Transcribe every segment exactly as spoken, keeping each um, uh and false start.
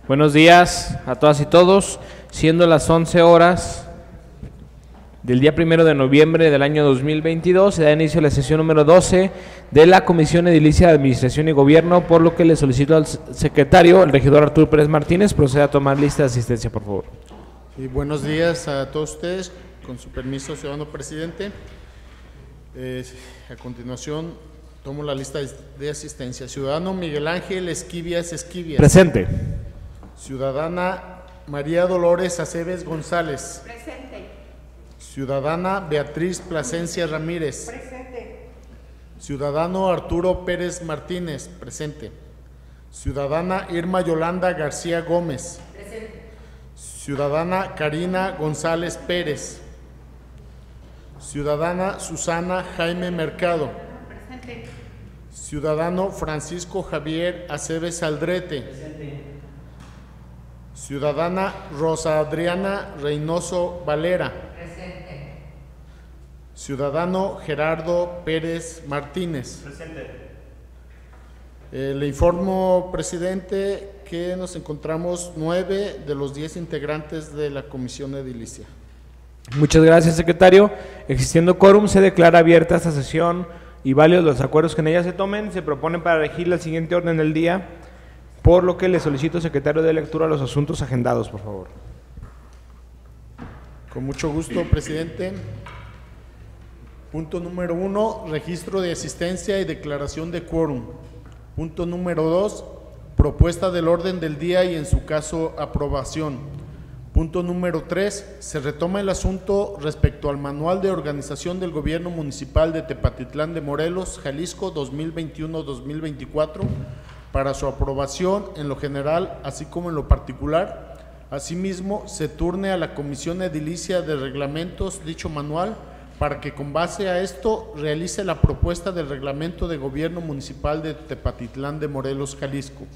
Buenos días a todas y todos, siendo las once horas del día primero de noviembre del año dos mil veintidós, se da inicio a la sesión número doce de la Comisión Edilicia de Administración y Gobierno, por lo que le solicito al secretario, el regidor Arturo Pérez Martínez, proceda a tomar lista de asistencia, por favor. Sí, buenos días a todos ustedes, con su permiso, ciudadano presidente. Eh, a continuación, tomo la lista de asistencia. Ciudadano Miguel Ángel Esquivias Esquivias. Presente. Ciudadana María Dolores Aceves González. Presente. Ciudadana Beatriz Plasencia Ramírez. Presente. Ciudadano Arturo Pérez Martínez. Presente. Ciudadana Irma Yolanda García Gómez. Presente. Ciudadana Karina González Pérez. Ciudadana Susana Jaime Mercado. Presente. Ciudadano Francisco Javier Aceves Aldrete. Presente. Ciudadana Rosa Adriana Reynoso Valera. Presente. Ciudadano Gerardo Pérez Martínez. Presente. Eh, le informo, presidente, que nos encontramos nueve de los diez integrantes de la comisión edilicia. Muchas gracias, secretario. Existiendo quórum, se declara abierta esta sesión y válidos los acuerdos que en ella se tomen. Se proponen para regir el siguiente orden del día, por lo que le solicito, secretario, de lectura a los asuntos agendados, por favor. Con mucho gusto, presidente. Punto número uno, registro de asistencia y declaración de quórum. Punto número dos, propuesta del orden del día y en su caso aprobación. Punto número tres, se retoma el asunto respecto al Manual de Organización del Gobierno Municipal de Tepatitlán de Morelos, Jalisco, dos mil veintiuno a dos mil veinticuatro, para su aprobación en lo general, así como en lo particular. Asimismo, se turne a la Comisión Edilicia de Reglamentos dicho manual, para que con base a esto realice la propuesta del Reglamento de Gobierno Municipal de Tepatitlán de Morelos, Jalisco.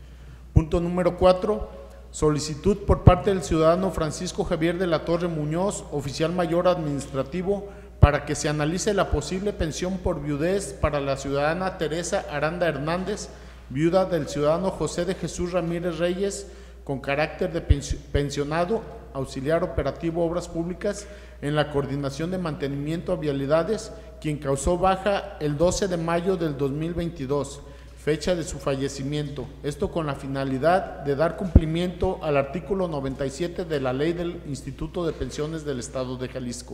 Punto número cuatro, solicitud por parte del ciudadano Francisco Javier de la Torre Muñoz, oficial mayor administrativo, para que se analice la posible pensión por viudez para la ciudadana Teresa Aranda Hernández, viuda del ciudadano José de Jesús Ramírez Reyes, con carácter de pensionado, auxiliar operativo Obras Públicas, en la Coordinación de Mantenimiento a Vialidades, quien causó baja el doce de mayo del dos mil veintidós, fecha de su fallecimiento. Esto con la finalidad de dar cumplimiento al artículo noventa y siete de la Ley del Instituto de Pensiones del Estado de Jalisco.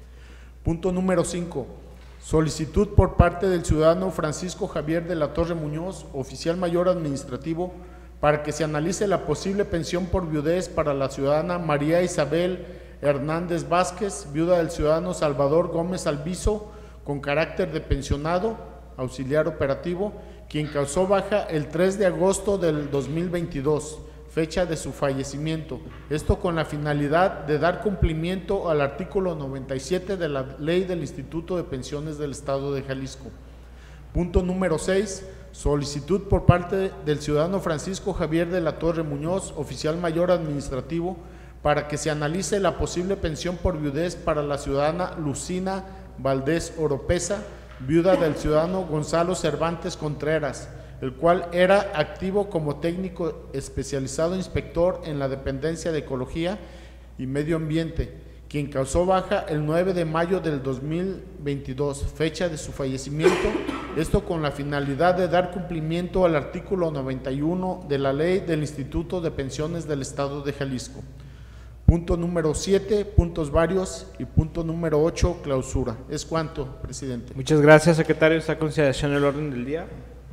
Punto número cinco. Solicitud por parte del ciudadano Francisco Javier de la Torre Muñoz, oficial mayor administrativo, para que se analice la posible pensión por viudez para la ciudadana María Isabel Hernández Vázquez, viuda del ciudadano Salvador Gómez Alviso, con carácter de pensionado, auxiliar operativo, quien causó baja el tres de agosto del dos mil veintidós, fecha de su fallecimiento. Esto con la finalidad de dar cumplimiento al artículo noventa y siete de la Ley del Instituto de Pensiones del Estado de Jalisco. Punto número seis. Solicitud por parte del ciudadano Francisco Javier de la Torre Muñoz, oficial mayor administrativo, para que se analice la posible pensión por viudez para la ciudadana Lucina Valdés Oropesa, viuda del ciudadano Gonzalo Cervantes Contreras, el cual era activo como técnico especializado inspector en la Dependencia de Ecología y Medio Ambiente, quien causó baja el nueve de mayo del dos mil veintidós, fecha de su fallecimiento, esto con la finalidad de dar cumplimiento al artículo noventa y uno de la Ley del Instituto de Pensiones del Estado de Jalisco. Punto número siete, puntos varios, y punto número ocho, clausura. Es cuanto, presidente. Muchas gracias, secretario. Está a consideración el orden del día.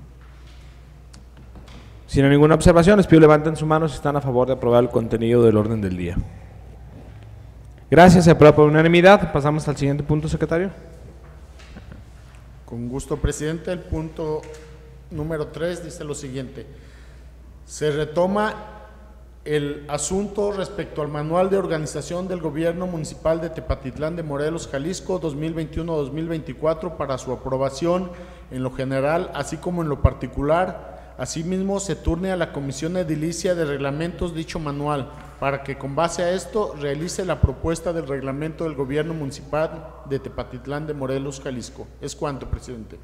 Si no hay ninguna observación, les pido levanten su mano si están a favor de aprobar el contenido del orden del día. Gracias, se aprueba por unanimidad. Pasamos al siguiente punto, secretario. Con gusto, presidente. El punto número tres dice lo siguiente. Se retoma el asunto respecto al Manual de Organización del Gobierno Municipal de Tepatitlán de Morelos, Jalisco, dos mil veintiuno a dos mil veinticuatro, para su aprobación en lo general, así como en lo particular. Asimismo, se turne a la Comisión Edilicia de Reglamentos dicho manual, para que con base a esto realice la propuesta del reglamento del Gobierno Municipal de Tepatitlán de Morelos, Jalisco. Es cuanto, presidente.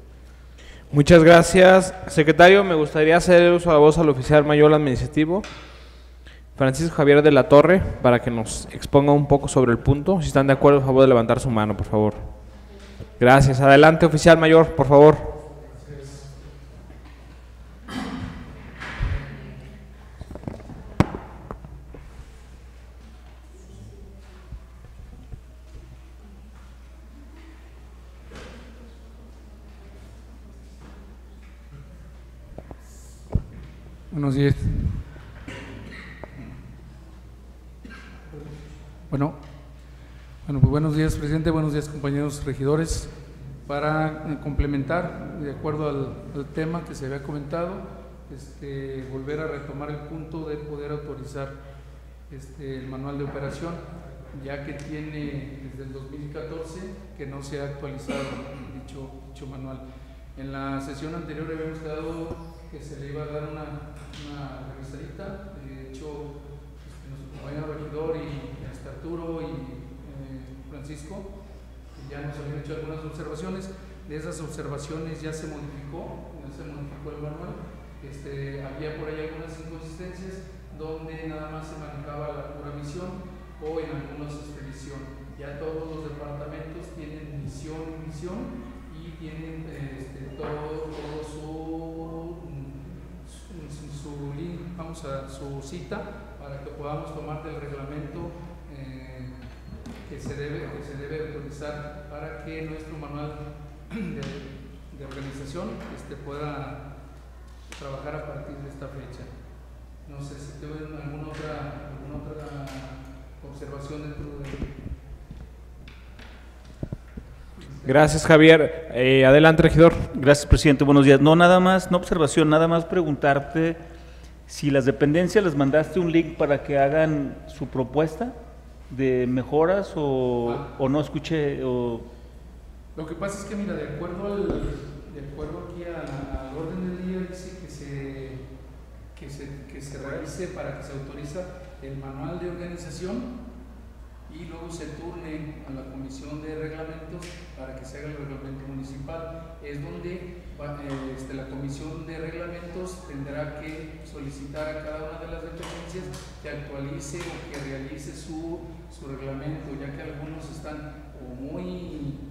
Muchas gracias, secretario. Me gustaría hacer uso de la voz al oficial mayor administrativo Francisco Javier de la Torre para que nos exponga un poco sobre el punto. Si están de acuerdo, por favor, de levantar su mano, por favor. Gracias. Adelante, oficial mayor, por favor. Buenos días. Bueno, bueno, pues buenos días, presidente, buenos días, compañeros regidores. Para eh, complementar, de acuerdo al, al tema que se había comentado, este, volver a retomar el punto de poder autorizar este, el manual de operación, ya que tiene desde el dos mil catorce que no se ha actualizado dicho, dicho manual. En la sesión anterior habíamos quedado que se le iba a dar una, una revisadita. De hecho, este, nuestro compañero regidor y hasta Arturo y eh, Francisco ya nos habían hecho algunas observaciones. De esas observaciones ya se modificó, ya se modificó el manual. Este, había por ahí algunas inconsistencias donde nada más se manejaba la pura misión o en algunas expedición. Ya todos los departamentos tienen misión y misión y tienen este, todo, todo su, su, su link, vamos a su cita para que podamos tomar del reglamento eh, que se debe que se debe autorizar para que nuestro manual de, de organización este, pueda trabajar a partir de esta fecha. No sé si tienen alguna otra, alguna otra observación dentro de... Gracias, Javier. Eh, adelante, regidor. Gracias, presidente. Buenos días. No, nada más, no observación, nada más preguntarte si las dependencias les mandaste un link para que hagan su propuesta de mejoras o, ah. o no escuché. O... Lo que pasa es que, mira, de acuerdo, al, de acuerdo aquí a, al orden del día, dice que se, que, se, que se realice para que se autoriza el manual de organización y luego se turne a la comisión de reglamentos para que se haga el reglamento municipal. Es donde eh, este, la comisión de reglamentos tendrá que solicitar a cada una de las dependencias que actualice o que realice su, su reglamento, ya que algunos están o muy,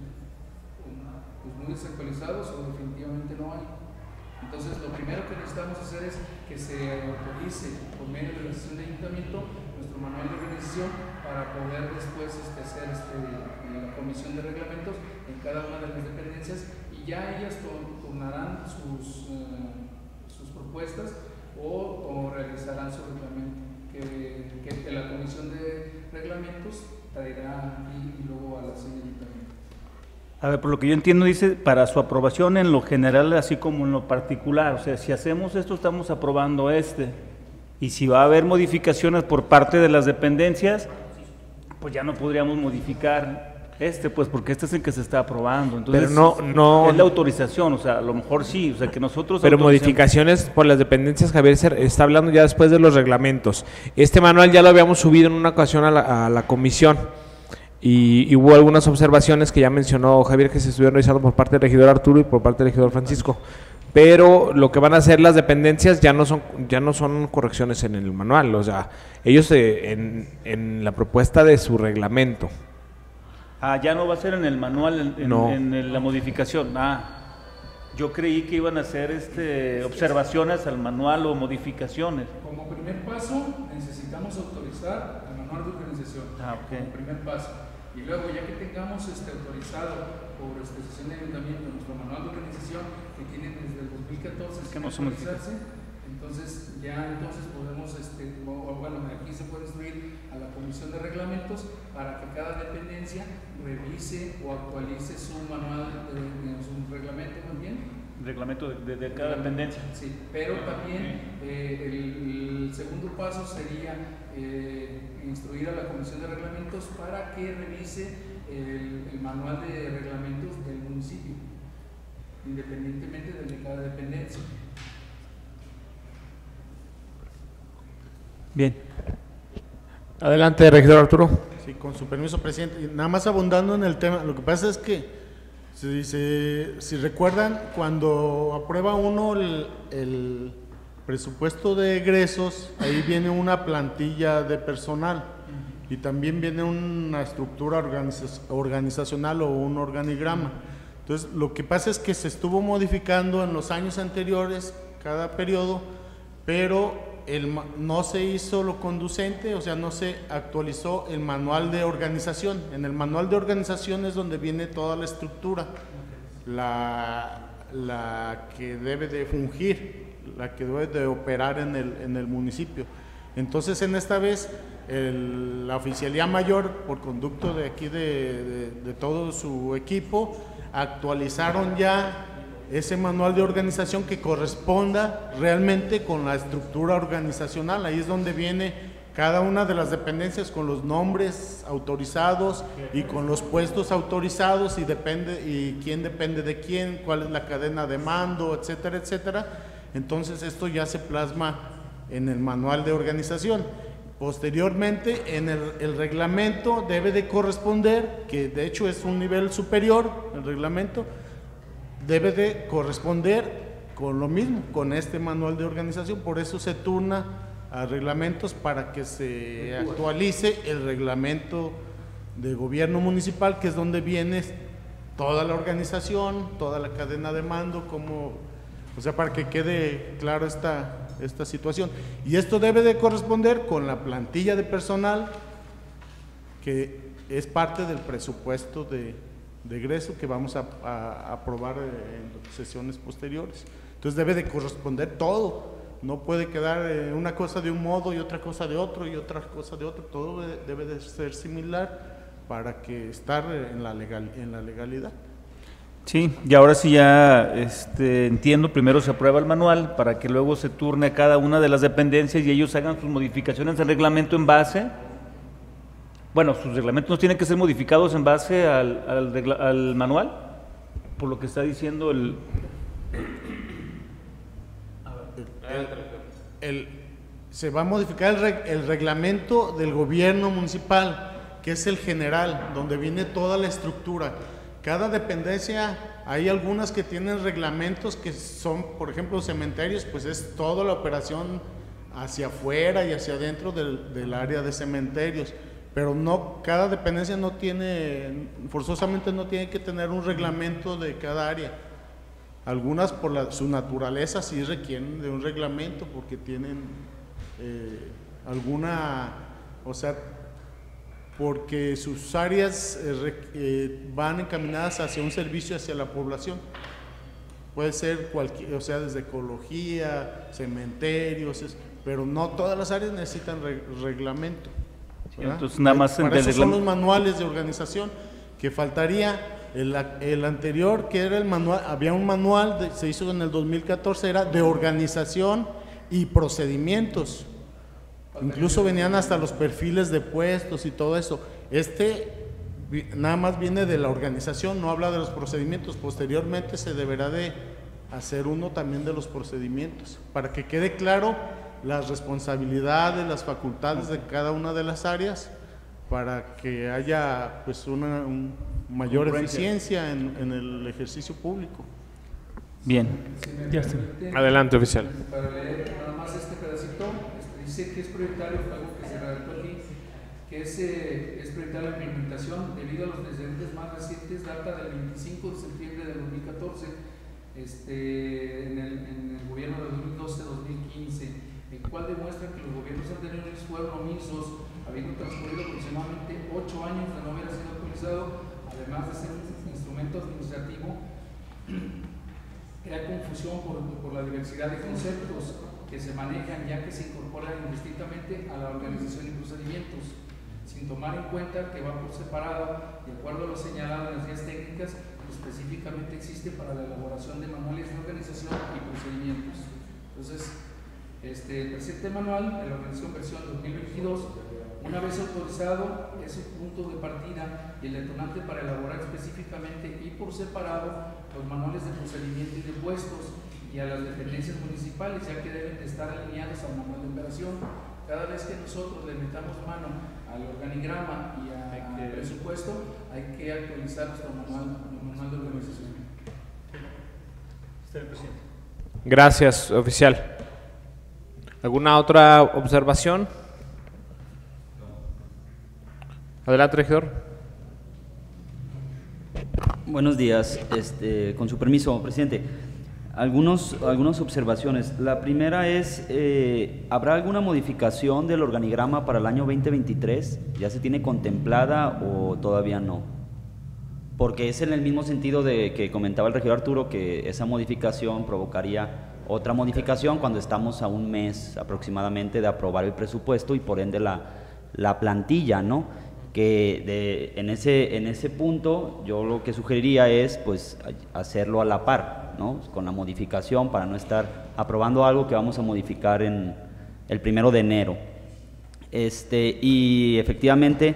pues muy desactualizados o definitivamente no hay. Entonces, lo primero que necesitamos hacer es que se autorice por medio de la sesión de ayuntamiento nuestro manual de organización para poder después este, hacer este, la comisión de reglamentos en cada una de las dependencias y ya ellas turnarán sus, uh, sus propuestas o, o realizarán su reglamento, que, que, que la comisión de reglamentos traerá aquí y luego a la sesión de ayuntamiento. A ver, por lo que yo entiendo, dice, para su aprobación en lo general, así como en lo particular. O sea, si hacemos esto, estamos aprobando este. Y si va a haber modificaciones por parte de las dependencias, pues ya no podríamos modificar este, pues porque este es el que se está aprobando. Entonces, pero no, no, es la autorización, o sea, a lo mejor sí, o sea, que nosotros... Pero modificaciones por las dependencias, Javier, se está hablando ya después de los reglamentos. Este manual ya lo habíamos subido en una ocasión a la, a la comisión. Y, y hubo algunas observaciones que ya mencionó Javier que se estuvieron realizando por parte del regidor Arturo y por parte del regidor Francisco, pero lo que van a hacer las dependencias ya no son ya no son correcciones en el manual, o sea, ellos eh, en, en la propuesta de su reglamento. Ah, ya no va a ser en el manual, en, en, no. en, en la modificación. Ah, yo creí que iban a hacer este, observaciones al manual o modificaciones. Como primer paso, necesitamos autorizar el manual de organización. Ah, ok. Como primer paso. Y luego, ya que tengamos este, autorizado por esta sesión de ayuntamiento nuestro manual de organización, que tiene desde el dos mil catorce, es que no se actualizarse, entonces ya entonces podemos, este, o, o, bueno, aquí se puede instruir a la comisión de reglamentos para que cada dependencia revise o actualice su manual, de, de, su reglamento también. Reglamento de, de, de cada dependencia. Sí, pero también eh, el, el segundo paso sería eh, instruir a la comisión de reglamentos para que revise el, el manual de reglamentos del municipio, independientemente del de cada dependencia. Bien. Adelante, regidor Arturo. Sí, con su permiso, presidente. Y nada más abundando en el tema, lo que pasa es que si, si, si recuerdan, cuando aprueba uno el, el, presupuesto de egresos, ahí viene una plantilla de personal y también viene una estructura organiza- organizacional o un organigrama. Entonces, lo que pasa es que se estuvo modificando en los años anteriores, cada periodo, pero el, no se hizo lo conducente, o sea, no se actualizó el manual de organización. En el manual de organización es donde viene toda la estructura, la, la que debe de fungir, la que debe de operar en el, en el municipio. Entonces, en esta vez, el, la Oficialía Mayor, por conducto de aquí de, de, de todo su equipo, actualizaron ya ese manual de organización que corresponda realmente con la estructura organizacional. Ahí es donde viene cada una de las dependencias con los nombres autorizados y con los puestos autorizados y depende y quién depende de quién, cuál es la cadena de mando, etcétera, etcétera. Entonces esto ya se plasma en el manual de organización. Posteriormente, en el, el reglamento debe de corresponder, que de hecho es un nivel superior, el reglamento debe de corresponder con lo mismo, con este manual de organización. Por eso se turna a reglamentos para que se actualice el reglamento de gobierno municipal, que es donde viene toda la organización, toda la cadena de mando, como, o sea, para que quede claro esta, esta situación. Y esto debe de corresponder con la plantilla de personal, que es parte del presupuesto de de egreso que vamos a, a, a aprobar en sesiones posteriores. Entonces debe de corresponder todo, no puede quedar eh, una cosa de un modo y otra cosa de otro y otra cosa de otro, todo debe, debe de ser similar para que estar en la, legal, en la legalidad. Sí, y ahora sí ya este, entiendo, primero se aprueba el manual para que luego se turne a cada una de las dependencias y ellos hagan sus modificaciones al reglamento en base. Bueno, sus reglamentos tienen que ser modificados en base al, al, al manual, por lo que está diciendo el... el, el se va a modificar el, reg, el reglamento del gobierno municipal, que es el general, donde viene toda la estructura. Cada dependencia, hay algunas que tienen reglamentos que son, por ejemplo, cementerios, pues es toda la operación hacia afuera y hacia adentro del, del área de cementerios. Pero no, cada dependencia no tiene, forzosamente no tiene que tener un reglamento de cada área. Algunas por la, su naturaleza sí requieren de un reglamento porque tienen eh, alguna, o sea, porque sus áreas eh, eh, van encaminadas hacia un servicio hacia la población. Puede ser cualquier, o sea, desde ecología, cementerios, es, pero no todas las áreas necesitan re, reglamento. Entonces, nada más para eso son los manuales de organización, que faltaría el, el anterior, que era el manual, había un manual, de, se hizo en el dos mil catorce, era de organización y procedimientos, incluso venían hasta los perfiles de puestos y todo eso. Este nada más viene de la organización, no habla de los procedimientos. Posteriormente se deberá de hacer uno también de los procedimientos, para que quede claro las responsabilidades, las facultades de cada una de las áreas, para que haya pues una un mayor eficiencia en, en el ejercicio público. Bien. Si me Ya está. permite, Adelante, oficial. Para leer nada más este pedacito, este, dice que es prioritario, algo que se redactó aquí, que es, eh, es prioritaria la implementación debido a los antecedentes más recientes, data del veinticinco de septiembre de dos mil catorce, este, en, el, en el gobierno de dos mil doce a dos mil quince, el cual demuestra que los gobiernos anteriores fueron omisos, habiendo transcurrido aproximadamente ocho años de no haber sido actualizado, además de ser un instrumento administrativo. Crea confusión por, por la diversidad de conceptos que se manejan, ya que se incorporan indistintamente a la organización y procedimientos, sin tomar en cuenta que va por separado, de acuerdo a lo señalado en las guías técnicas, que específicamente existe para la elaboración de manuales de organización y procedimientos. Entonces, este, el presente manual de la organización versión dos mil veintidós, una vez autorizado, es el punto de partida y el detonante para elaborar específicamente y por separado los manuales de procedimiento y de puestos y a las dependencias municipales, ya que deben de estar alineados al manual de operación. Cada vez que nosotros le metamos mano al organigrama y a, al presupuesto, hay que actualizar nuestro manual, el manual de organización. Gracias, oficial. ¿Alguna otra observación? Adelante, regidor. Buenos días, este, con su permiso, presidente. Algunos, algunas observaciones. La primera es, eh, ¿habrá alguna modificación del organigrama para el año veinte veintitrés? ¿Ya se tiene contemplada o todavía no? Porque es en el mismo sentido de que comentaba el regidor Arturo, que esa modificación provocaría otra modificación cuando estamos a un mes aproximadamente de aprobar el presupuesto y por ende la, la plantilla, ¿no? Que de, en, ese, en ese punto yo lo que sugeriría es pues hacerlo a la par, ¿no? Con la modificación para no estar aprobando algo que vamos a modificar en el primero de enero. Este, y efectivamente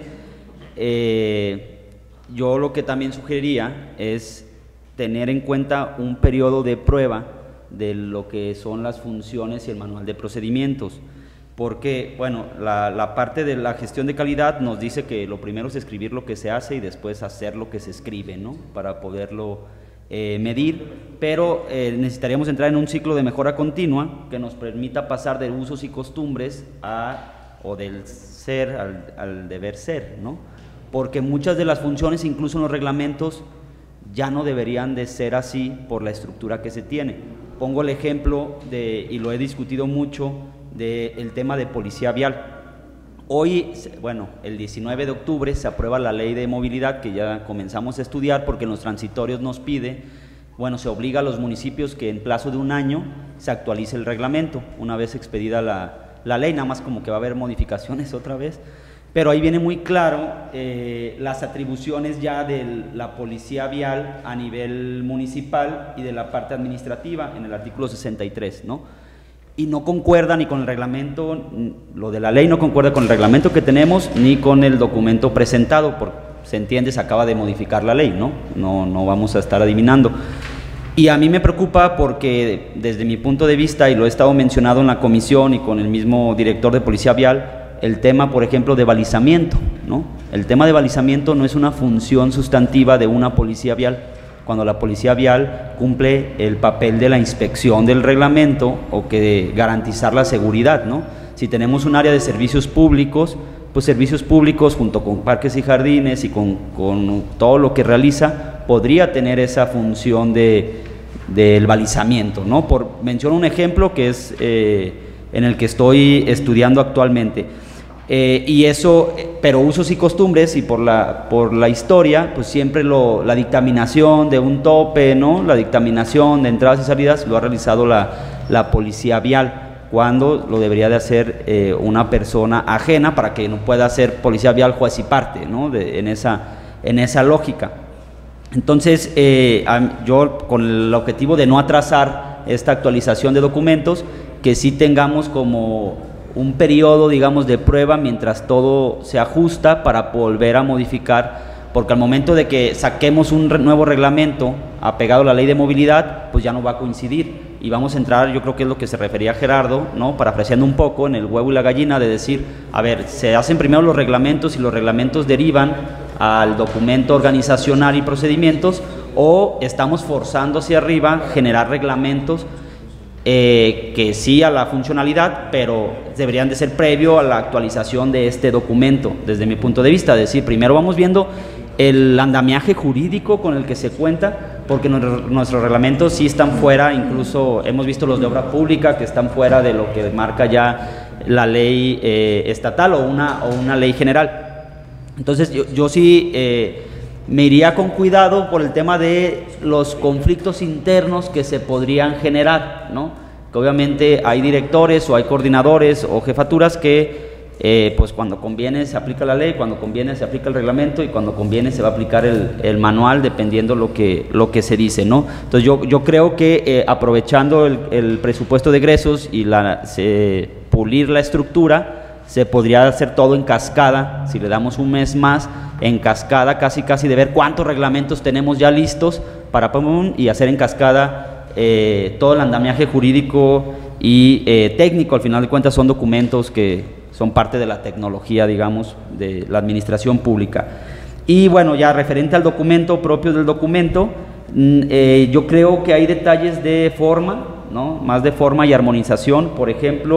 eh, yo lo que también sugeriría es tener en cuenta un periodo de prueba de lo que son las funciones y el manual de procedimientos, porque, bueno, la, la parte de la gestión de calidad nos dice que lo primero es escribir lo que se hace y después hacer lo que se escribe, ¿no? Para poderlo eh, medir, pero eh, necesitaríamos entrar en un ciclo de mejora continua que nos permita pasar de usos y costumbres a, o del ser al, al deber ser, ¿no? Porque muchas de las funciones, incluso en los reglamentos, ya no deberían de ser así por la estructura que se tiene. Pongo el ejemplo de, y lo he discutido mucho, del tema de policía vial. Hoy, bueno, el diecinueve de octubre se aprueba la ley de movilidad que ya comenzamos a estudiar porque en los transitorios nos pide, bueno, se obliga a los municipios que en plazo de un año se actualice el reglamento, una vez expedida la, la ley, nada más como que va a haber modificaciones otra vez. Pero ahí viene muy claro eh, las atribuciones ya de la policía vial a nivel municipal y de la parte administrativa en el artículo sesenta y tres, ¿no? Y no concuerda ni con el reglamento, lo de la ley no concuerda con el reglamento que tenemos ni con el documento presentado, porque se entiende, se acaba de modificar la ley, ¿no? No, no vamos a estar adivinando. Y a mí me preocupa porque desde mi punto de vista, y lo he estado mencionado en la comisión y con el mismo director de policía vial, el tema, por ejemplo, de balizamiento, ¿no? El tema de balizamiento no es una función sustantiva de una policía vial, cuando la policía vial cumple el papel de la inspección del reglamento o que de garantizar la seguridad, ¿no? Si tenemos un área de servicios públicos, pues servicios públicos junto con parques y jardines y con, con todo lo que realiza, podría tener esa función de, del balizamiento, ¿no? Por, menciono un ejemplo que es eh, en el que estoy estudiando actualmente. Eh, y eso, pero usos y costumbres y por la, por la historia, pues siempre lo, la dictaminación de un tope, ¿no? La dictaminación de entradas y salidas lo ha realizado la, la policía vial, cuando lo debería de hacer eh, una persona ajena para que no pueda ser policía vial juez y parte, ¿no? De, en, esa, en esa lógica. Entonces, eh, yo con el objetivo de no atrasar esta actualización de documentos, que sí tengamos como un periodo, digamos, de prueba mientras todo se ajusta para volver a modificar, porque al momento de que saquemos un re nuevo reglamento apegado a la ley de movilidad, pues ya no va a coincidir y vamos a entrar, yo creo que es lo que se refería Gerardo, ¿no? Parafraseando un poco en el huevo y la gallina de decir, a ver, se hacen primero los reglamentos y los reglamentos derivan al documento organizacional y procedimientos, o estamos forzando hacia arriba generar reglamentos Eh, que sí a la funcionalidad, pero deberían de ser previo a la actualización de este documento, desde mi punto de vista. Es decir, primero vamos viendo el andamiaje jurídico con el que se cuenta, porque nuestros, nuestros reglamentos sí están fuera, incluso hemos visto los de obra pública que están fuera de lo que marca ya la ley eh, estatal o una, o una ley general. Entonces yo, yo sí eh, me iría con cuidado por el tema de los conflictos internos que se podrían generar, ¿no? Que obviamente hay directores o hay coordinadores o jefaturas que eh, pues cuando conviene se aplica la ley, cuando conviene se aplica el reglamento y cuando conviene se va a aplicar el, el manual dependiendo lo que, lo que se dice, ¿no? Entonces yo, yo creo que eh, aprovechando el, el presupuesto de egresos y la, se, pulir la estructura, se podría hacer todo en cascada, si le damos un mes más, en cascada, casi casi de ver cuántos reglamentos tenemos ya listos para pum, y hacer en cascada eh, todo el andamiaje jurídico y eh, técnico. Al final de cuentas son documentos que son parte de la tecnología, digamos, de la administración pública. Y bueno, ya referente al documento, propio del documento, eh, yo creo que hay detalles de forma, ¿no? Más de forma y armonización. Por ejemplo,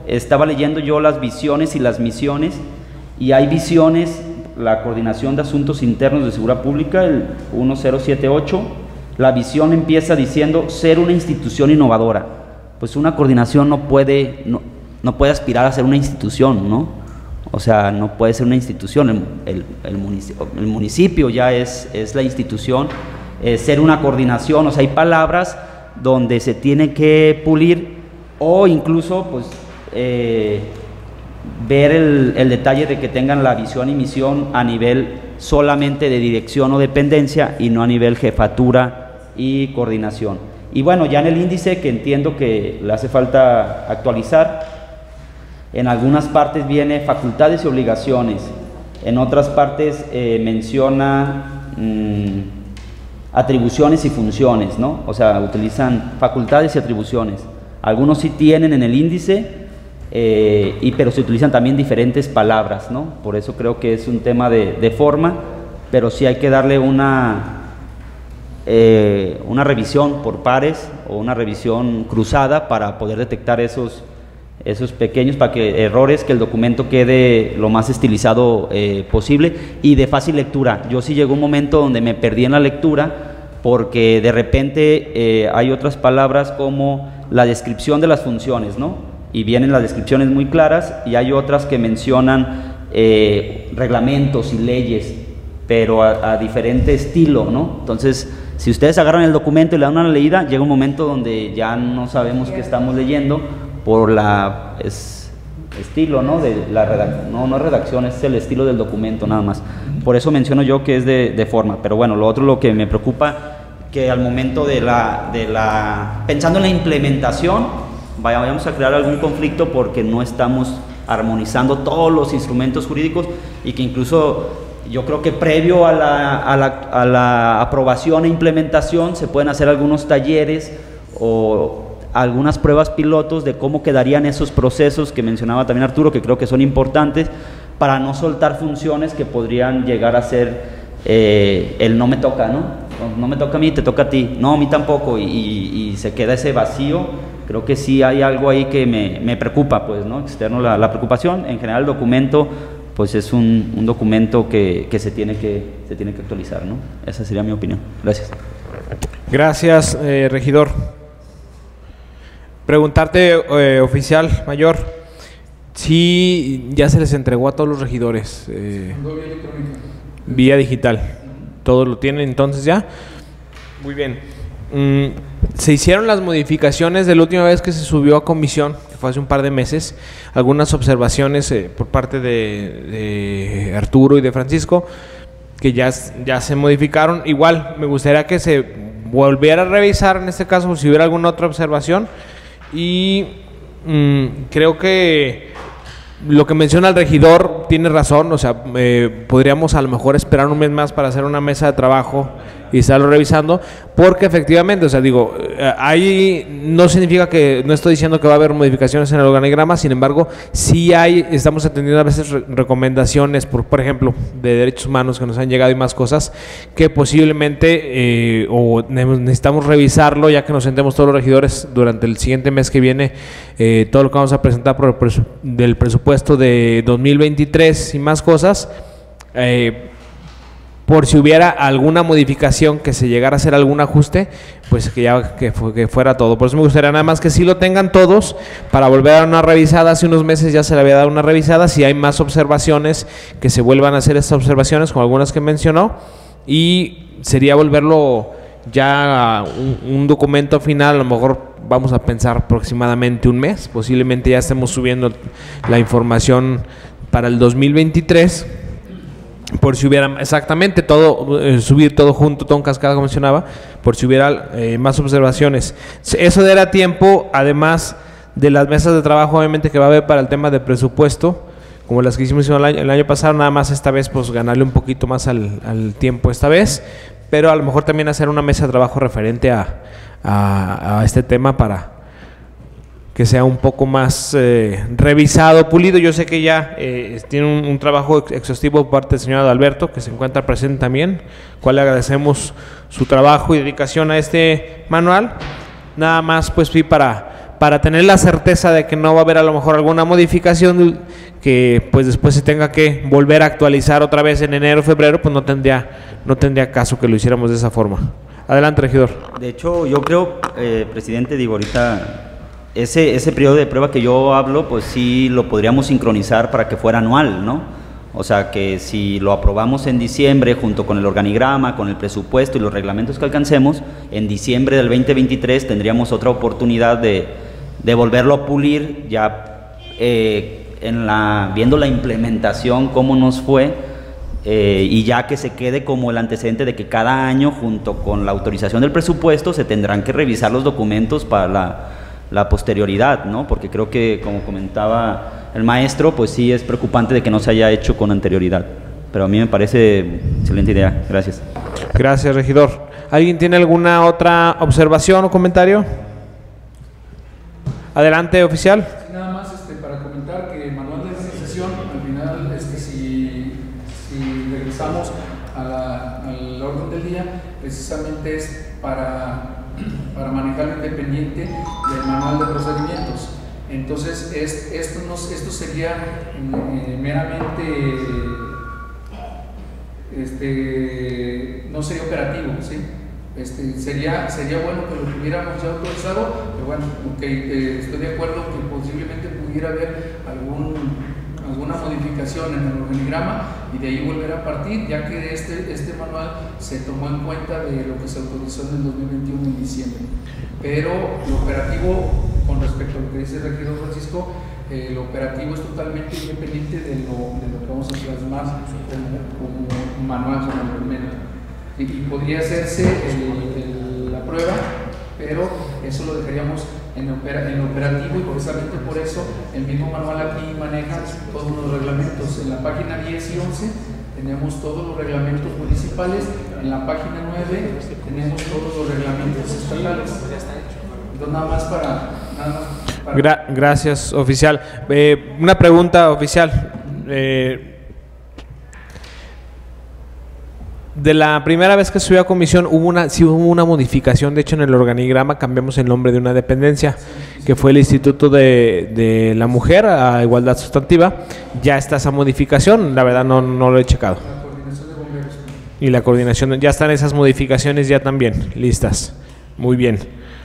estaba leyendo yo las visiones y las misiones, y hay visiones, la Coordinación de Asuntos Internos de Seguridad Pública, el uno cero siete ocho, la visión empieza diciendo ser una institución innovadora. Pues una coordinación no puede, no, no puede aspirar a ser una institución, ¿no? O sea, no puede ser una institución, el, el, el, municipio, el municipio ya es, es la institución, eh, ser una coordinación, o sea, hay palabras donde se tiene que pulir, o incluso, pues, eh, ver el, el detalle de que tengan la visión y misión a nivel solamente de dirección o dependencia y no a nivel jefatura y coordinación. Y bueno, ya en el índice, que entiendo que le hace falta actualizar, en algunas partes viene facultades y obligaciones, en otras partes eh, menciona mmm, atribuciones y funciones, ¿no? O sea, utilizan facultades y atribuciones. Algunos sí tienen en el índice, eh, y, pero se utilizan también diferentes palabras, ¿no? Por eso creo que es un tema de, de forma, pero sí hay que darle una, eh, una revisión por pares o una revisión cruzada para poder detectar esos esos pequeños para que errores, que el documento quede lo más estilizado eh, posible y de fácil lectura. Yo sí llegó un momento donde me perdí en la lectura porque de repente eh, hay otras palabras como la descripción de las funciones, ¿no? Y vienen las descripciones muy claras, y hay otras que mencionan eh, reglamentos y leyes, pero a, a diferente estilo, ¿no? Entonces, si ustedes agarran el documento y le dan una leída, llega un momento donde ya no sabemos qué estamos leyendo por la es, estilo, ¿no? De la redacción, no, no redacción, es el estilo del documento nada más. Por eso menciono yo que es de, de forma, pero bueno, lo otro, lo que me preocupa, que al momento de la, de la pensando en la implementación, vayamos a crear algún conflicto porque no estamos armonizando todos los instrumentos jurídicos, y que incluso yo creo que previo a la, a la, a la aprobación e implementación se pueden hacer algunos talleres o algunas pruebas pilotos de cómo quedarían esos procesos que mencionaba también Arturo, que creo que son importantes para no soltar funciones que podrían llegar a ser eh, el no me toca, ¿no? No me toca a mí, te toca a ti, no, a mí tampoco, y, y, y se queda ese vacío. Creo que sí hay algo ahí que me, me preocupa, pues, ¿no? Externo la, la preocupación. En general el documento, pues es un, un documento que, que, se tiene que se tiene que actualizar, ¿no? Esa sería mi opinión. Gracias. Gracias, eh, regidor. Preguntarte, eh, oficial mayor, si ya se les entregó a todos los regidores eh, vía digital. ¿Todos lo tienen entonces ya? Muy bien. Mm, se hicieron las modificaciones de la última vez que se subió a comisión, que fue hace un par de meses, algunas observaciones eh, por parte de, de Arturo y de Francisco, que ya, ya se modificaron. Igual, me gustaría que se volviera a revisar, en este caso, si hubiera alguna otra observación. Y mmm, creo que lo que menciona el regidor tiene razón, o sea, eh, podríamos a lo mejor esperar un mes más para hacer una mesa de trabajo y estarlo revisando, porque efectivamente, o sea, digo, ahí no significa que, no estoy diciendo que va a haber modificaciones en el organigrama, sin embargo, sí hay, estamos atendiendo a veces re recomendaciones, por, por ejemplo, de derechos humanos que nos han llegado y más cosas, que posiblemente, eh, o necesitamos revisarlo, ya que nos sentemos todos los regidores durante el siguiente mes que viene, eh, todo lo que vamos a presentar por el presu del presupuesto de dos mil veintitrés y más cosas, eh, por si hubiera alguna modificación, que se llegara a hacer algún ajuste, pues que ya que, fu que fuera todo. Por eso me gustaría nada más que sí lo tengan todos, para volver a dar una revisada. Hace unos meses ya se le había dado una revisada, si hay más observaciones, que se vuelvan a hacer estas observaciones, con algunas que mencionó, y sería volverlo ya un, un documento final. A lo mejor vamos a pensar aproximadamente un mes, posiblemente ya estemos subiendo la información para el dos mil veintitrés, por si hubiera exactamente todo, eh, subir todo junto, todo en cascada, como mencionaba, por si hubiera eh, más observaciones. Eso dará tiempo, además de las mesas de trabajo, obviamente, que va a haber para el tema de presupuesto, como las que hicimos el año, el año pasado, nada más esta vez, pues ganarle un poquito más al, al tiempo esta vez, pero a lo mejor también hacer una mesa de trabajo referente a, a, a este tema, para que sea un poco más eh, revisado, pulido. Yo sé que ya eh, tiene un, un trabajo exhaustivo por parte del señor Adalberto, que se encuentra presente también, cual le agradecemos su trabajo y dedicación a este manual. Nada más, pues, sí, para, para tener la certeza de que no va a haber a lo mejor alguna modificación que pues después se tenga que volver a actualizar otra vez en enero o febrero, pues no tendría, no tendría caso que lo hiciéramos de esa forma. Adelante, regidor. De hecho, yo creo, eh, presidente, digo, ahorita ese, ese periodo de prueba que yo hablo, pues sí lo podríamos sincronizar para que fuera anual, ¿no? O sea, que si lo aprobamos en diciembre junto con el organigrama, con el presupuesto y los reglamentos que alcancemos, en diciembre del veinte veintitrés tendríamos otra oportunidad de, de volverlo a pulir, ya eh, en la, viendo la implementación, cómo nos fue, eh, y ya que se quede como el antecedente de que cada año, junto con la autorización del presupuesto, se tendrán que revisar los documentos para la, la posterioridad, ¿no? Porque creo que, como comentaba el maestro, pues sí es preocupante de que no se haya hecho con anterioridad. Pero a mí me parece excelente idea. Gracias. Gracias, regidor. ¿Alguien tiene alguna otra observación o comentario? Adelante, oficial. Nada más este, para comentar que el manual de organización, al final, este, si, si regresamos a la, al orden del día, precisamente es para, para manejarlo independiente del manual de procedimientos. Entonces, es, esto, no, esto sería eh, meramente, este, no sería operativo, ¿sí? Este, sería, sería bueno que lo tuviéramos ya autorizado, pero bueno, okay, eh, estoy de acuerdo que posiblemente pudiera haber algún, alguna modificación en el organigrama y de ahí volver a partir, ya que este, este manual se tomó en cuenta de lo que se autorizó en el dos mil veintiuno en diciembre. Pero lo operativo, con respecto a lo que dice el regidor Francisco, eh, lo operativo es totalmente independiente de lo, de lo que vamos a plasmar como, como manual, como documento. Y, y podría hacerse el, el, la prueba, pero eso lo dejaríamos en, opera, en operativo, y precisamente por eso el mismo manual aquí maneja todos los reglamentos. En la página diez y once tenemos todos los reglamentos municipales, en la página nueve tenemos todos los reglamentos estatales. Entonces, nada más para... Nada más para... Gra gracias, oficial. Eh, una pregunta, oficial. Eh, de la primera vez que subió a comisión, hubo una, sí hubo una modificación. De hecho, en el organigrama cambiamos el nombre de una dependencia, que fue el Instituto de, de la Mujer a Igualdad Sustantiva. Ya está esa modificación, la verdad no, no lo he checado. La coordinación de bomberos. Y la coordinación, ya están esas modificaciones ya también listas. Muy bien.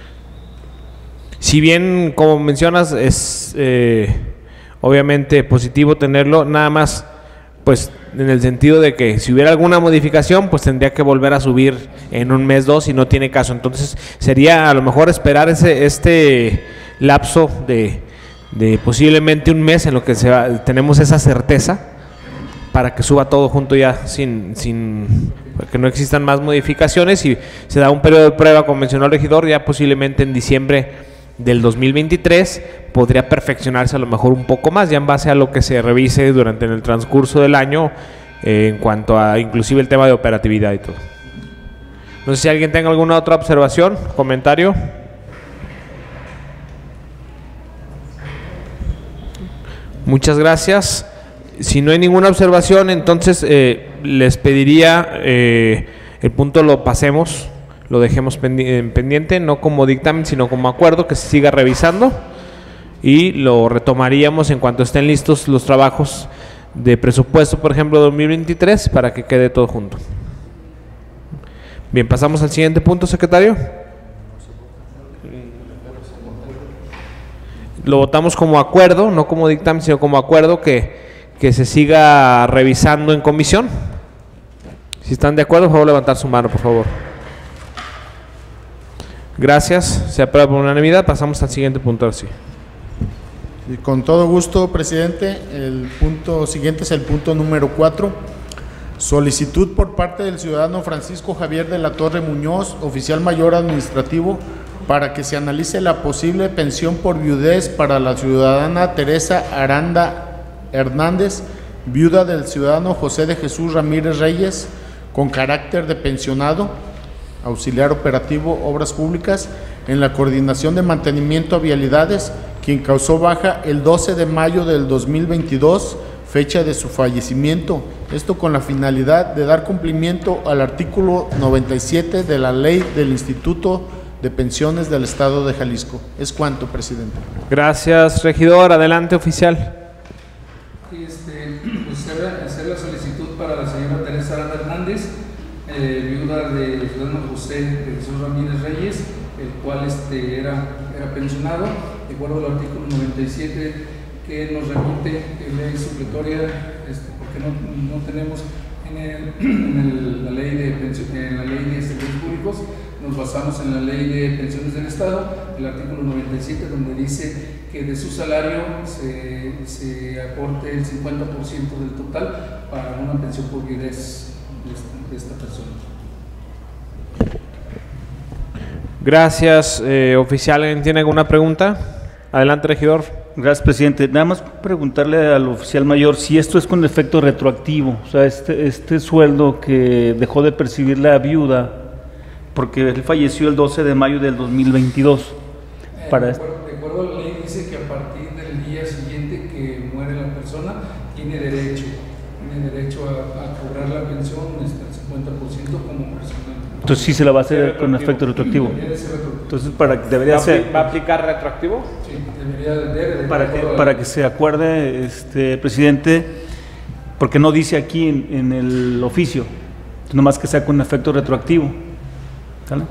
Si bien, como mencionas, es eh, obviamente positivo tenerlo, nada más, pues en el sentido de que si hubiera alguna modificación, pues tendría que volver a subir en un mes, dos, y no tiene caso. Entonces sería a lo mejor esperar ese este lapso de, de posiblemente un mes en lo que se va, tenemos esa certeza para que suba todo junto ya sin, sin que no existan más modificaciones, y se da un periodo de prueba, como mencionó el regidor, ya posiblemente en diciembre del dos mil veintitrés podría perfeccionarse a lo mejor un poco más, ya en base a lo que se revise durante en el transcurso del año, eh, en cuanto a inclusive el tema de operatividad y todo. No sé si alguien tenga alguna otra observación, comentario. Muchas gracias. Si no hay ninguna observación, entonces eh, les pediría eh, el punto lo pasemos, lo dejemos pendi pendiente, no como dictamen, sino como acuerdo, que se siga revisando, y lo retomaríamos en cuanto estén listos los trabajos de presupuesto, por ejemplo, dos mil veintitrés, para que quede todo junto. Bien, pasamos al siguiente punto, secretario. Lo votamos como acuerdo, no como dictamen, sino como acuerdo, que, que se siga revisando en comisión. Si están de acuerdo, por favor, levantar su mano, por favor. Gracias, se aprueba por unanimidad. Pasamos al siguiente punto, ahora sí. Y con todo gusto, presidente. El punto siguiente es el punto número cuatro. Solicitud por parte del ciudadano Francisco Javier de la Torre Muñoz, oficial mayor administrativo, para que se analice la posible pensión por viudez para la ciudadana Teresa Aranda Hernández, viuda del ciudadano José de Jesús Ramírez Reyes, con carácter de pensionado, auxiliar operativo, obras públicas, en la coordinación de mantenimiento a vialidades, quien causó baja el doce de mayo del dos mil veintidós, fecha de su fallecimiento. Esto con la finalidad de dar cumplimiento al artículo noventa y siete de la ley del Instituto de Pensiones del Estado de Jalisco. Es cuanto, presidente. Gracias, regidor. Adelante, oficial. Y este, pues, hacer, hacer la solicitud para la señora Teresa Aranda Hernández, eh, viuda de ciudadano José de Jesús Ramírez Reyes, el cual este, era, era pensionado, de acuerdo al artículo noventa y siete que nos remite en ley supletoria, este, porque no, no tenemos en, el, en el, la ley de pensión, en la ley de servicios públicos, nos basamos en la ley de pensiones del Estado, el artículo noventa y siete, donde dice que de su salario se, se aporte el cincuenta por ciento del total para una pensión por viudez de esta, de esta persona. Gracias, eh, oficial. ¿Alguien tiene alguna pregunta? Adelante, regidor. Gracias, presidente. Nada más preguntarle al oficial mayor si esto es con efecto retroactivo, o sea, este, este sueldo que dejó de percibir la viuda, porque él falleció el doce de mayo del dos mil veintidós. Eh, para de, acuerdo, de acuerdo a la ley, dice que a partir del día siguiente que muere la persona, tiene derecho, tiene derecho a, a cobrar la pensión hasta el cincuenta por ciento como persona. Entonces sí se la va a hacer con efecto retroactivo. Entonces para debería ¿Va, ser ¿Va a aplicar retroactivo? Sí, debería de, de, de para que para que se acuerde, este presidente, porque no dice aquí en, en el oficio, nomás que sea con efecto retroactivo. ¿Sale?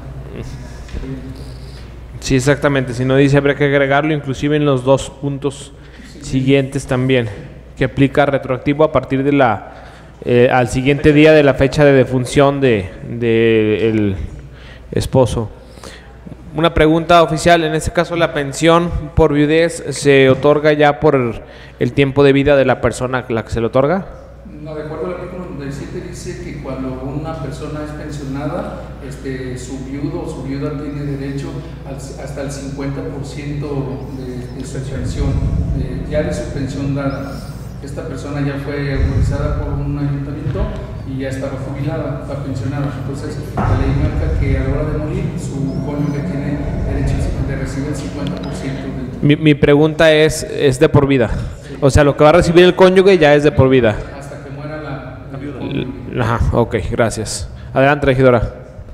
Sí, exactamente. Si no dice, habría que agregarlo, inclusive en los dos puntos siguientes también, que aplica retroactivo a partir de la eh, al siguiente día de la fecha de defunción de, de el esposo. Una pregunta, oficial. En este caso, la pensión por viudez se otorga ya por el tiempo de vida de la persona a la que se le otorga. No, de acuerdo al artículo noventa y siete dice que cuando una persona es pensionada, este, su viudo o su viuda tiene derecho al, hasta el cincuenta por ciento de, de su pensión, de, ya de su pensión dada. Esta persona ya fue autorizada por un ayuntamiento y ya estaba jubilada, está pensionada. Entonces, la ley marca que a la hora de morir, su cónyuge tiene derecho de recibir el cincuenta por ciento del... Mi, mi pregunta es, es de por vida. Sí. O sea, lo que va a recibir el cónyuge ya es de por vida. Hasta que muera la, la viuda. Ajá, ok, gracias. Adelante, regidora.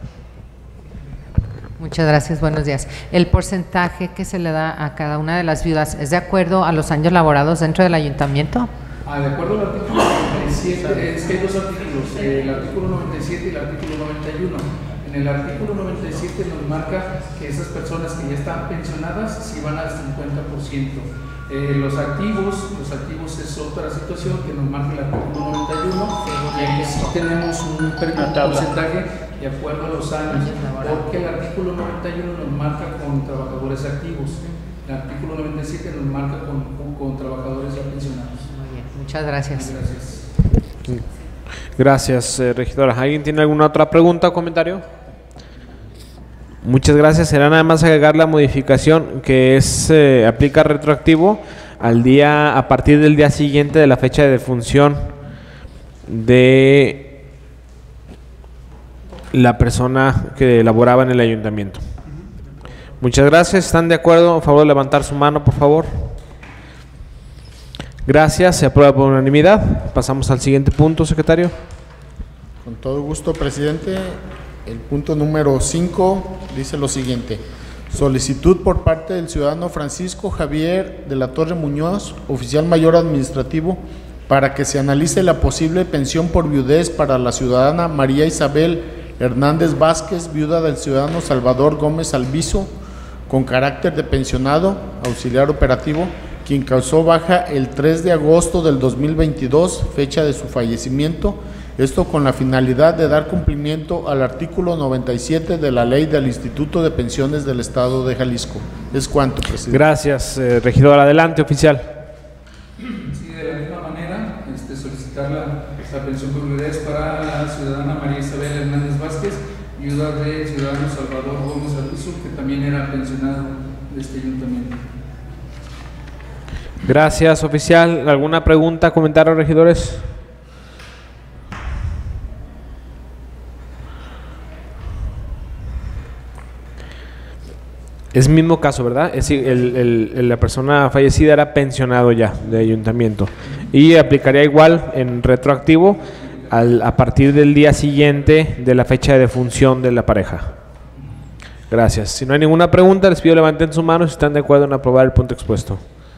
Muchas gracias, buenos días. El porcentaje que se le da a cada una de las viudas, ¿es de acuerdo a los años laborados dentro del ayuntamiento? Ah, de acuerdo al artículo noventa y siete, es que hay dos artículos, el artículo noventa y siete y el artículo noventa y uno. En el artículo noventa y siete nos marca que esas personas que ya están pensionadas sí van al cincuenta por ciento. Eh, los activos, los activos es otra situación que nos marca el artículo noventa y uno, y aquí sí tenemos un porcentaje de acuerdo a los años, porque el artículo noventa y uno nos marca con trabajadores activos, el artículo noventa y siete nos marca con, con, con trabajadores ya pensionados. Muy bien, muchas gracias. Gracias. Gracias, eh, regidora. ¿Alguien tiene alguna otra pregunta o comentario? Muchas gracias. Será nada más agregar la modificación que es eh, aplica retroactivo al día a partir del día siguiente de la fecha de defunción de la persona que laboraba en el ayuntamiento. Muchas gracias. ¿Están de acuerdo? A favor de levantar su mano, por favor. Gracias. Se aprueba por unanimidad. Pasamos al siguiente punto, secretario. Con todo gusto, presidente. El punto número cinco dice lo siguiente: solicitud por parte del ciudadano Francisco Javier de la Torre Muñoz, oficial mayor administrativo, para que se analice la posible pensión por viudez para la ciudadana María Isabel Hernández Vázquez, viuda del ciudadano Salvador Gómez Alviso, con carácter de pensionado, auxiliar operativo, quien causó baja el tres de agosto del dos mil veintidós, fecha de su fallecimiento. Esto con la finalidad de dar cumplimiento al artículo noventa y siete de la Ley del Instituto de Pensiones del Estado de Jalisco. Es cuanto, presidente. Gracias, eh, regidor. Adelante, oficial. Sí, de la misma manera, este, solicitar la, la pensión por viudez para la ciudadana María Isabel Hernández Vázquez, viuda del ciudadano Salvador Gómez Alviso, que también era pensionado de este ayuntamiento. Gracias, oficial. ¿Alguna pregunta, comentario, regidores? Es mismo caso, ¿verdad? Es decir, el, el, el, la persona fallecida era pensionado ya de ayuntamiento y aplicaría igual en retroactivo al, a partir del día siguiente de la fecha de defunción de la pareja. Gracias. Si no hay ninguna pregunta, les pido levanten su mano si están de acuerdo en aprobar el punto expuesto.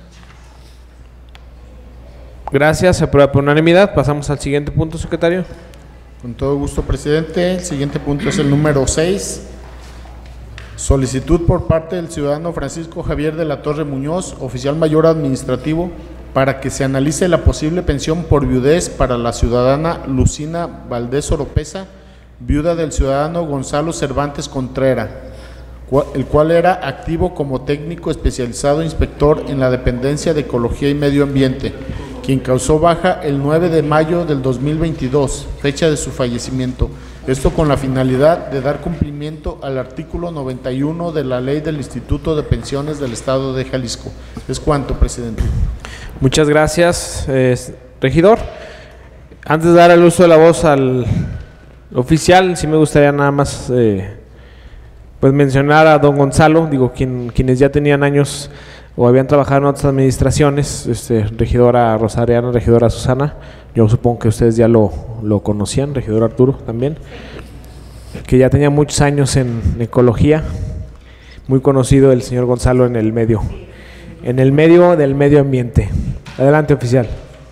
Gracias, se aprueba por unanimidad. Pasamos al siguiente punto, secretario. Con todo gusto, presidente. El siguiente punto es el número seis. Solicitud por parte del ciudadano Francisco Javier de la Torre Muñoz, oficial mayor administrativo, para que se analice la posible pensión por viudez para la ciudadana Lucina Valdés Oropesa, viuda del ciudadano Gonzalo Cervantes Contreras, el cual era activo como técnico especializado inspector en la Dependencia de Ecología y Medio Ambiente, quien causó baja el nueve de mayo del dos mil veintidós, fecha de su fallecimiento. Esto con la finalidad de dar cumplimiento al artículo noventa y uno de la Ley del Instituto de Pensiones del Estado de Jalisco. Es cuanto, presidente. Muchas gracias, eh, regidor. Antes de dar el uso de la voz al oficial, sí me gustaría nada más eh, pues mencionar a don Gonzalo, digo, quien, quienes ya tenían años o habían trabajado en otras administraciones, este, regidora Rosariana, regidora Susana, yo supongo que ustedes ya lo, lo conocían, regidor Arturo también, que ya tenía muchos años en ecología, muy conocido el señor Gonzalo en el medio, en el medio del medio ambiente. Adelante, oficial.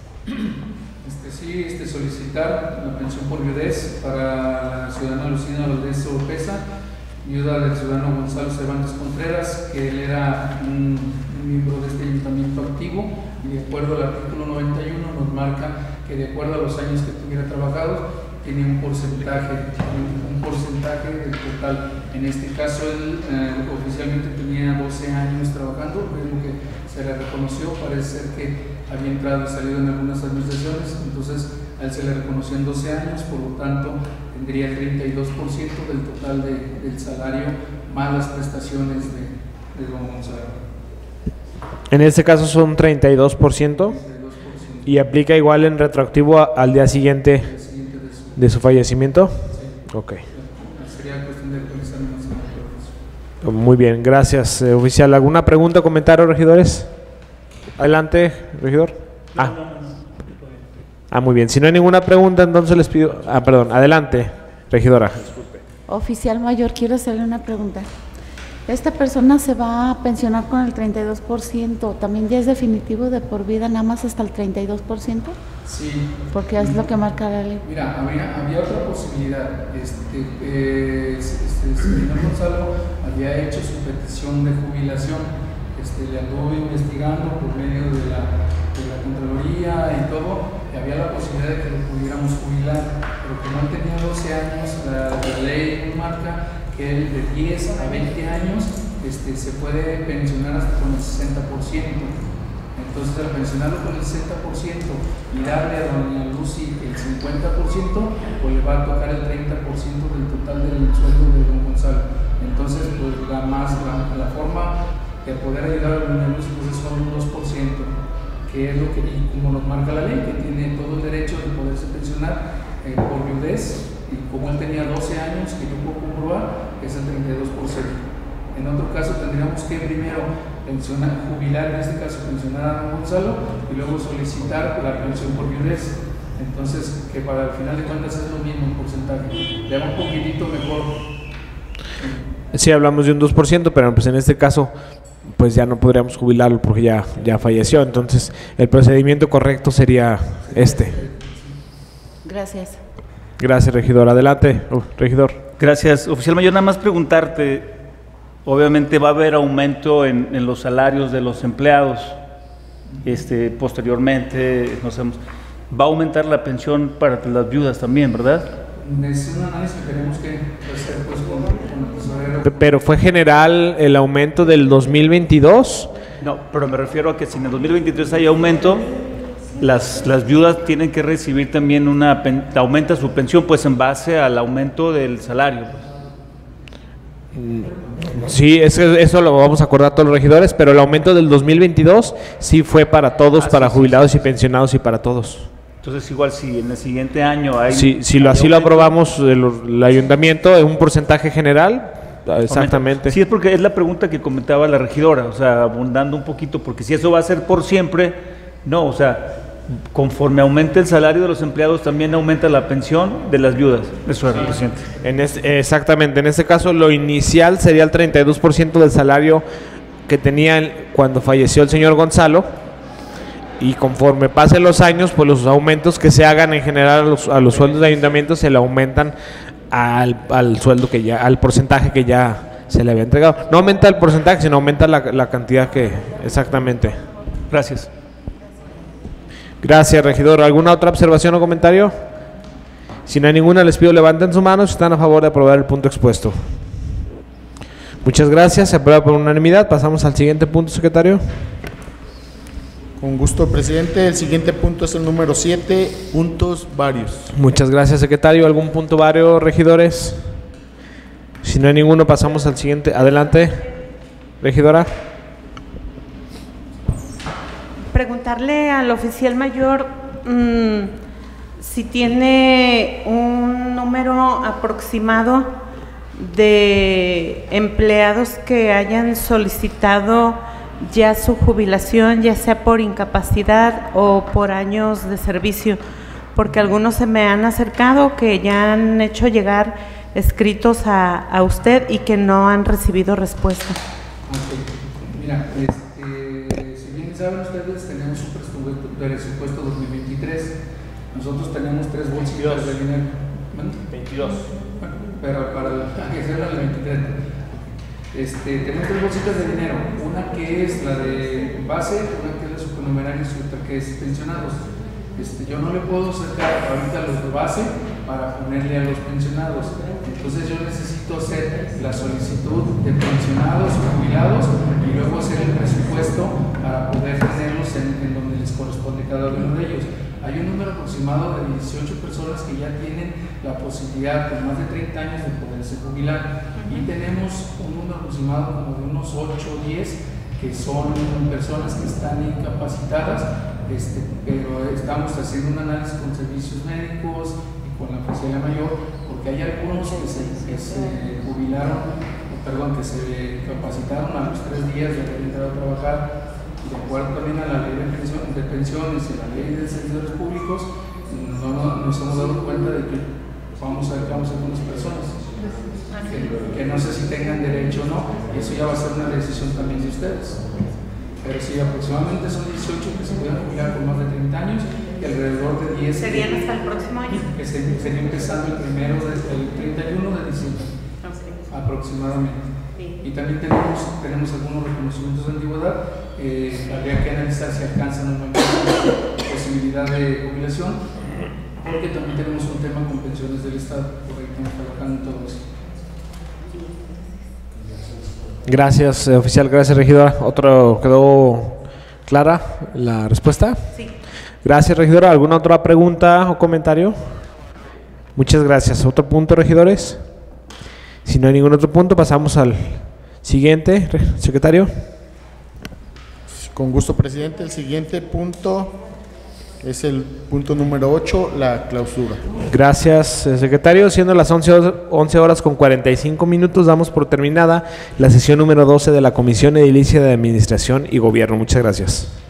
Este, sí, este, solicitar la pensión por viudez para la ciudadana Lucina Valdés Oropesa, viuda del ciudadano Gonzalo Cervantes Contreras, que él era un, un miembro de este ayuntamiento activo, y de acuerdo al artículo noventa y uno nos marca que de acuerdo a los años que tuviera trabajado, tenía un porcentaje, un, un porcentaje del total. En este caso, él eh, oficialmente tenía doce años trabajando, es lo que se le reconoció. Parece ser que había entrado y salido en algunas administraciones, entonces a él se le reconoció en doce años, por lo tanto tendría el treinta y dos por ciento del total de, del salario más las prestaciones de, de don Gonzalo. En este caso son treinta y dos por ciento y aplica igual en retroactivo a, al día siguiente de su fallecimiento. Sí. Ok. Sería cuestión de actualizar más. Muy bien, gracias, eh, oficial. ¿Alguna pregunta o comentario, regidores? Adelante, regidor. Ah. ah, muy bien. Si no hay ninguna pregunta, entonces les pido... Ah, perdón. Adelante, regidora. Oficial mayor, quiero hacerle una pregunta. Esta persona se va a pensionar con el treinta y dos por ciento. ¿También ya es definitivo de por vida, nada más hasta el treinta y dos por ciento? Sí. Porque es lo que marca la ley. Mira, había, había otra posibilidad. Este, eh, este, el señor Gonzalo había hecho su petición de jubilación. Este, le anduvo investigando por medio de la, de la Contraloría y todo. Y había la posibilidad de que lo pudiéramos jubilar. Pero como él tenía doce años, la, la ley marca que él de diez a veinte años este, se puede pensionar hasta con el sesenta por ciento. Entonces, al pensionarlo con el sesenta por ciento y darle a doña Lucy el cincuenta por ciento, pues le va a tocar el treinta por ciento del total del sueldo de don Gonzalo. Entonces, pues la, más, la, la forma de poder ayudar a doña Lucy pues es solo un dos por ciento, que es lo que, y como nos marca la ley, que tiene todo el derecho de poderse pensionar eh, por viudez. Y como él tenía doce años, que yo puedo comprobar, es el treinta y dos por ciento. En otro caso tendríamos que primero pensionar, jubilar, en este caso pensionar a don Gonzalo, y luego solicitar la pensión por viudez. Entonces, que para el final de cuentas es lo mismo el porcentaje. Le da un poquitito mejor. Sí, hablamos de un dos por ciento, pero pues en este caso pues ya no podríamos jubilarlo porque ya, ya falleció. Entonces, el procedimiento correcto sería este. Gracias. Gracias, regidor. Adelante, uh, regidor. Gracias. Oficial mayor, nada más preguntarte, obviamente va a haber aumento en, en los salarios de los empleados, este, posteriormente, no sabemos, va a aumentar la pensión para las viudas también, ¿verdad? Es un análisis que tenemos que hacer pues, con, con el tesorero. ¿Pero fue general el aumento del dos mil veintidós? No, pero me refiero a que si en el dos mil veintitrés hay aumento, Las, las viudas tienen que recibir también una, aumenta su pensión pues en base al aumento del salario. Sí, eso, eso lo vamos a acordar todos los regidores, pero el aumento del dos mil veintidós sí fue para todos, ah, para sí, jubilados sí, sí. y pensionados y para todos. Entonces igual si en el siguiente año hay... Sí, si lo, así lo aprobamos el, el ayuntamiento en un porcentaje general, exactamente. Sí, es porque es la pregunta que comentaba la regidora, o sea, abundando un poquito, porque si eso va a ser por siempre, no, o sea... conforme aumente el salario de los empleados, también aumenta la pensión de las viudas. Eso es, presidente. En este, exactamente, en este caso lo inicial sería el treinta y dos por ciento del salario que tenían cuando falleció el señor Gonzalo, y conforme pasen los años, pues los aumentos que se hagan en general a los, a los sueldos de ayuntamiento se le aumentan al, al sueldo que ya, al porcentaje que ya se le había entregado. No aumenta el porcentaje, sino aumenta la, la cantidad que exactamente. Gracias. Gracias, regidor. ¿Alguna otra observación o comentario? Si no hay ninguna, les pido levanten su mano si están a favor de aprobar el punto expuesto. Muchas gracias. Se aprueba por unanimidad. Pasamos al siguiente punto, secretario. Con gusto, presidente. El siguiente punto es el número siete, puntos varios. Muchas gracias, secretario. ¿Algún punto vario, regidores? Si no hay ninguno, pasamos al siguiente. Adelante, regidora. Preguntarle al oficial mayor mmm, si tiene un número aproximado de empleados que hayan solicitado ya su jubilación, ya sea por incapacidad o por años de servicio, porque algunos se me han acercado que ya han hecho llegar escritos a, a usted y que no han recibido respuesta. Okay. Mira, este, si bien saben ustedes, tenemos un presupuesto, presupuesto dos mil veintitrés. Nosotros tenemos tres bolsitas de dinero. ¿Bueno? veintidós. Bueno, pero para la que sea la veintitrés. Este, tenemos tres bolsitas de dinero, una que es la de base, una que es la supernumeraria y otra que es pensionados. Este, yo no le puedo sacar ahorita los de base para ponerle a los pensionados, entonces yo necesito hacer la solicitud de pensionados o jubilados y luego hacer el presupuesto para poder tenerlos en, en donde les corresponde cada uno de ellos. Hay un número aproximado de dieciocho personas que ya tienen la posibilidad con más de treinta años de poderse jubilar, y tenemos un número aproximado como de unos ocho o diez que son personas que están incapacitadas, este, pero estamos haciendo un análisis con servicios médicos y con la oficina mayor, porque hay algunos que se, que se jubilaron, perdón, que se capacitaron a los tres días de haber entrado a trabajar. De acuerdo también a la ley de, pensión, de pensiones y la ley de servidores públicos, no, no, nos hemos dado cuenta de que vamos a ver vamos a algunas personas que, que no sé si tengan derecho o no, y eso ya va a ser una decisión también de ustedes. Pero sí, aproximadamente son dieciocho que se pueden jubilar con más de treinta años y alrededor de diez ¿serían hasta el próximo año? Que se, sería empezando el primero desde el treinta y uno de diciembre, okay, aproximadamente. Sí. Y también tenemos, tenemos algunos reconocimientos de antigüedad. Eh, habría que analizar si alcanzan una posibilidad de jubilación, porque también tenemos un tema con pensiones del Estado, por ahí estamos trabajando en todo eso. Gracias, eh, oficial. Gracias, regidora. ¿Otro quedó clara la respuesta? Sí. Gracias, regidora. ¿Alguna otra pregunta o comentario? Muchas gracias. ¿Otro punto, regidores? Si no hay ningún otro punto, pasamos al siguiente, secretario. Con gusto, presidente. El siguiente punto es el punto número ocho, la clausura. Gracias, secretario. Siendo las once horas con cuarenta y cinco minutos, damos por terminada la sesión número doce de la Comisión Edilicia de Administración y Gobierno. Muchas gracias.